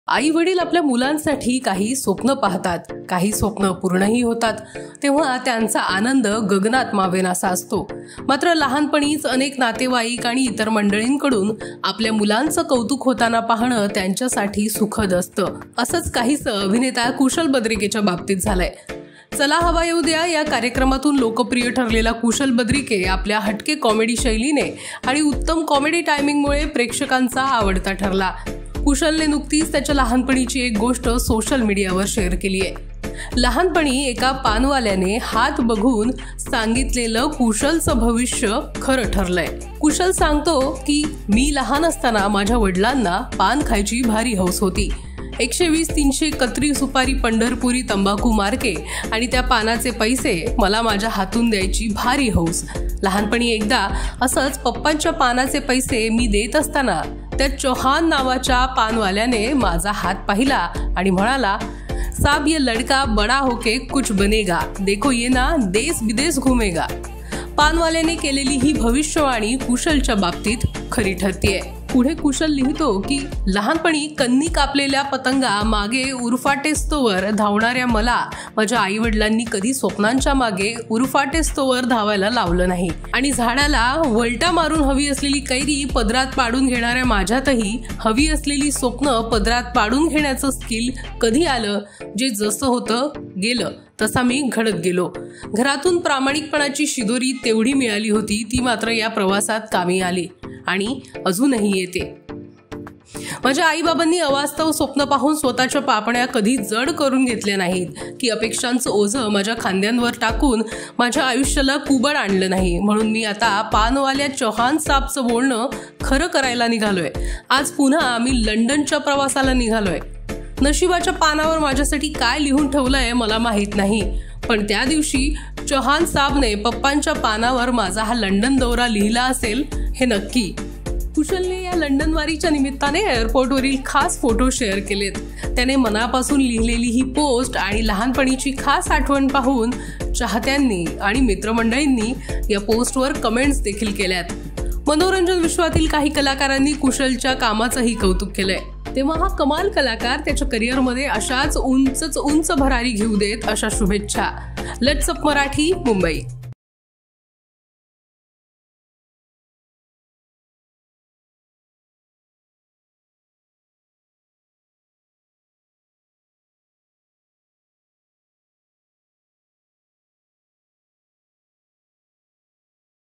आई वडील आपल्या मुलांसाठी काही स्वप्न पाहतात, काही स्वप्न पूर्णही होतात, तेव्हा त्यांचा आनंद गगनात मावेनासा असतो. मात्र लहानपणीच अनेक नातेवाईक आणि इतर मंडळींकडून आपल्या मुलांचं कौतुक होताना पाहणं त्यांच्यासाठी सुखद असतं. असंच काहीसं अभिनेता कुशल बद्रिकेच्या बाबतीत झालंय. चला हवा येऊ द्या या कार्यक्रमातून लोकप्रिय ठरलेला कुशल बद्रिके आपल्या हटके कॉमेडी शैलीने आणि उत्तम कॉमेडी टायमिंगमुळे प्रेक्षकांचा आवडता ठरला. कुशलने नुकतीच त्याच्या लहानपणीची एक गोष्ट सोशल मीडियावर शेअर केली आहे. लहानपणी एका पानवाल्याने हात बघून सांगितलेलं कुशलचं भविष्य खरं ठरलंय. कुशल सांगतो की मी लहान असताना माझ्या वडिलांना पान खायची भारी हौस होती. 120-300 कत्री सुपारी पंढरपुरी तंबाखू मार्के आणि त्या पानाचे पैसे मला माझ्या हातून द्यायची भारी हौस. लहानपणी एकदा असंच पप्पांच्या पानाचे पैसे मी देत असताना त्या चौहान नावाच्या पानवाल्याने माझा हात पाहिला आणि म्हणाला, साब ये लड़का बड़ा होके कुछ बनेगा, देखो ये ना देश विदेश घूमेगा. पानवाल्याने केलेली ही भविष्यवाणी कुशलच्या बाबतीत खरी ठरतीये. पुढे कुशल लिहितो की लहानपणी कन्नी कापलेल्या पतंगा मागे उरफाटेस्तोवर धावणाऱ्या मला माझ्या आई वडिलांनी कधी स्वप्नांच्या मागे उरफाटेस्तोवर धावायला लावलं नाही आणि झाडाला वलटा मारून हवी असलेली कैरी पदरात पाडून घेणाऱ्या माझ्यातही हवी असलेली स्वप्न पदरात पाडून घेण्याचं स्किल कधी आलं, जे जसं होतं गेलं तसा मी घडत गेलो. घरातून प्रामाणिकपणाची शिदोरी तेवढी मिळाली होती, ती मात्र या प्रवासात कामी आली आणि अजूनही येते. माझ्या आईबाबांनी अवास्तव स्वप्न पाहून स्वतःच्या पापण्या कधी जड करून घेतल्या नाहीत की अपेक्षांचं ओझं माझ्या खांद्यांवर टाकून माझ्या आयुष्याला कुबड आणलं नाही. म्हणून मी आता पानवाल्या चौहान साबचं बोलणं खरं करायला निघालोय. आज पुन्हा आम्ही लंडनच्या प्रवासाला निघालोय. नशिबाच्या पानावर माझ्यासाठी काय लिहून ठेवलंय मला माहित नाही, पण त्या दिवशी चौहान साबने पप्पांच्या पानावर माझा हा लंडन दौरा लिहिला असेल हे नक्की. कुशलने या लंडन वारीच्या निमित्ताने एअरपोर्टवरील खास फोटो शेअर केलेत. त्याने मनापासून लिहिलेली ही पोस्ट आणि लहानपणीची खास आठवण पाहून चाहत्यांनी आणि मित्रमंडळींनी या पोस्टवर कमेंट्स देखील केल्यात. मनोरंजन विश्वातील काही कलाकारांनी कुशलच्या कामाचंही कौतुक केलंय. तेव्हा हा कमाल कलाकार त्याच्या करिअरमध्ये अशाच उंच भरारी घेऊ देत अशा शुभेच्छा. Let's up Marathi, Mumbai.